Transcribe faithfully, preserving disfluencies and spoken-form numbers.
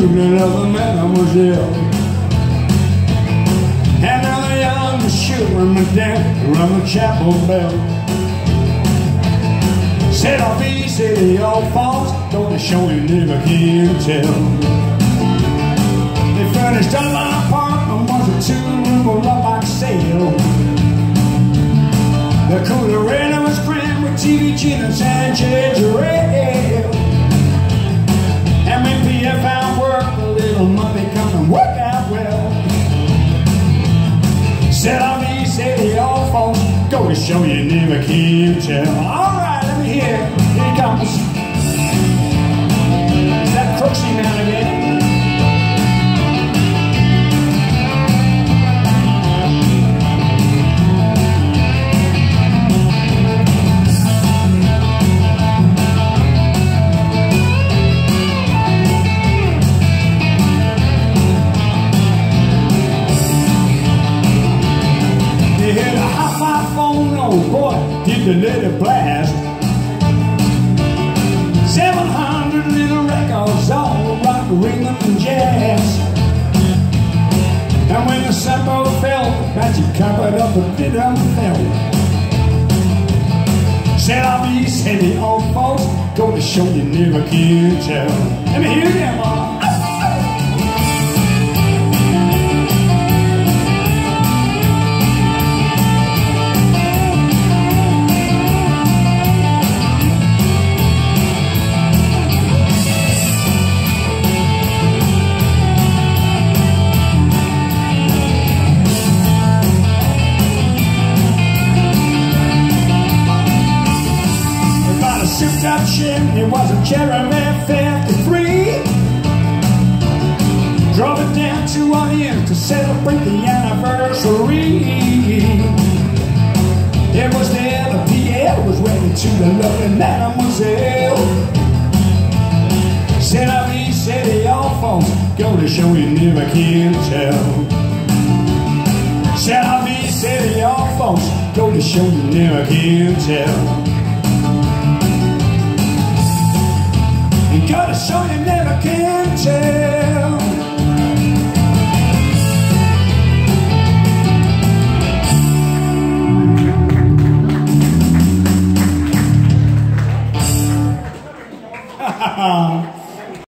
another mademoiselle. Another young shivering me down around the chapel bell. Said I'll be city old folks, don't show you never can tell. They furnished up my apartment, was a two-room up on sale. The cooler rain was crammed with T V channels and ginger ale. And when P F found work, a little money come and work out well. Said I'll be city old folks, go to show you never can tell. All right, let me hear it. Here he comes. Is that Crooksy man again? Boy, did the little blast. Seven hundred little records, all rock, rhythm, and jazz. And when the sample fell, magic covered up a bit of fell. Said I'll be steady old folks, go to show you never can tell. Let me hear them all. Souped-up chimney was a Cherokee fifty-three. Drove it down to our inn to celebrate the anniversary. It was there the P L was wedded to the lovely mademoiselle. Said I'll be city old folks, go to show you never can tell. Said I'll be city old folks, go to show you never can tell. You gotta show you never can tell. Ha ha ha.